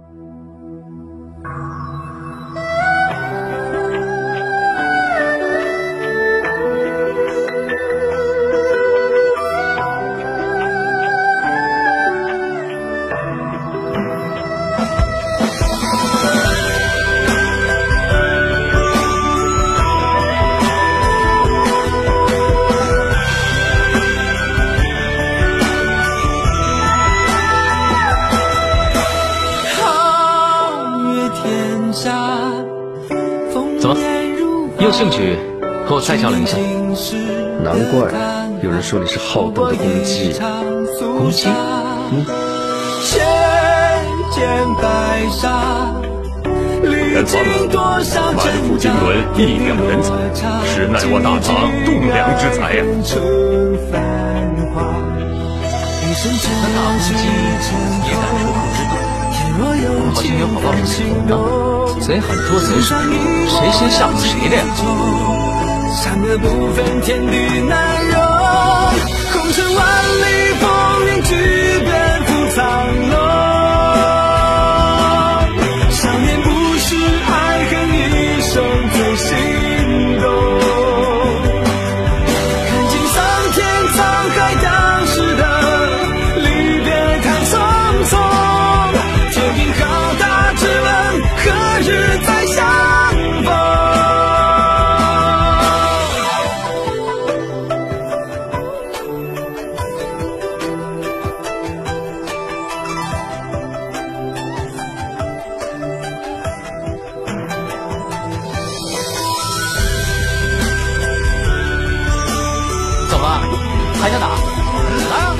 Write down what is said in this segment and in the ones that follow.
怎么？你有兴趣和我再较量一下？ 难怪有人说你是好斗的公鸡。 公鸡？ 元芳，满腹经纶，一表人才，实乃我大唐栋梁之才呀！ 那大公鸡也敢出口之斗，好像有好报什么的。贼喊捉贼手，谁先吓唬谁的呀？ 善恶不分，天地难容。红尘万里，风云巨变赴苍龙。少年不识爱恨，一生最心动。看尽桑田沧海，当时的离别太匆匆。天地浩大，只问何日再相逢。 还想打？来啊！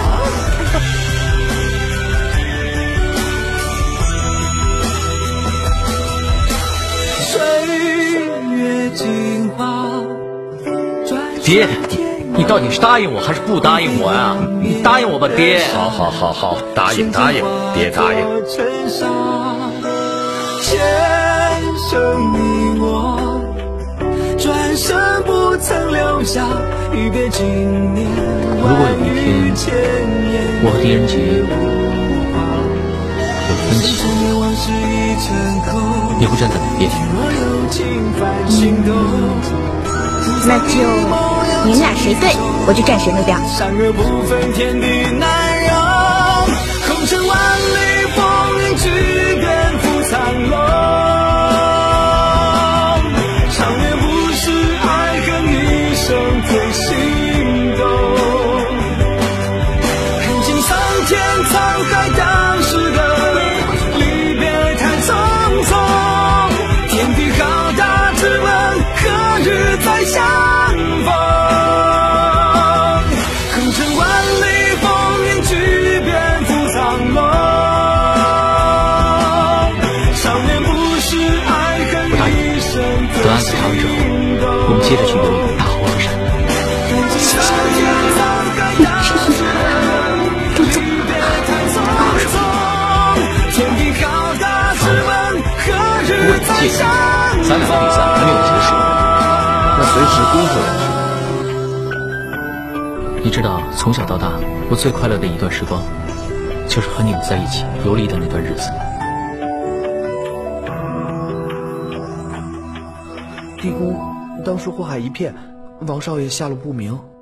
爹，你到底是答应我还是不答应我呀？你答应我吧，爹！ 好，答应，爹答应。 前生你我，转身不曾留下一别经年。 如果有一天我和狄仁杰有分歧，你会站在哪边？ 那就你们俩谁对，我就站谁那边。 善恶不分，天地难容。红尘万里，风云巨变赴苍龙。长远不是爱恨，一生最心动。看尽桑田沧海，当时的离别太匆匆。天地浩大，只问何日再相逢。红尘万里，风云巨变赴苍龙。少年不识爱恨，一生等案子查完之后，我们接着去游泳大好河山。如果你介意，咱俩的比赛还没有结束， 那随时攻回来。 你知道，从小到大，我最快乐的一段时光，就是和你们在一起游历的那段日子。 地宫当时祸害一片，王少爷下落不明。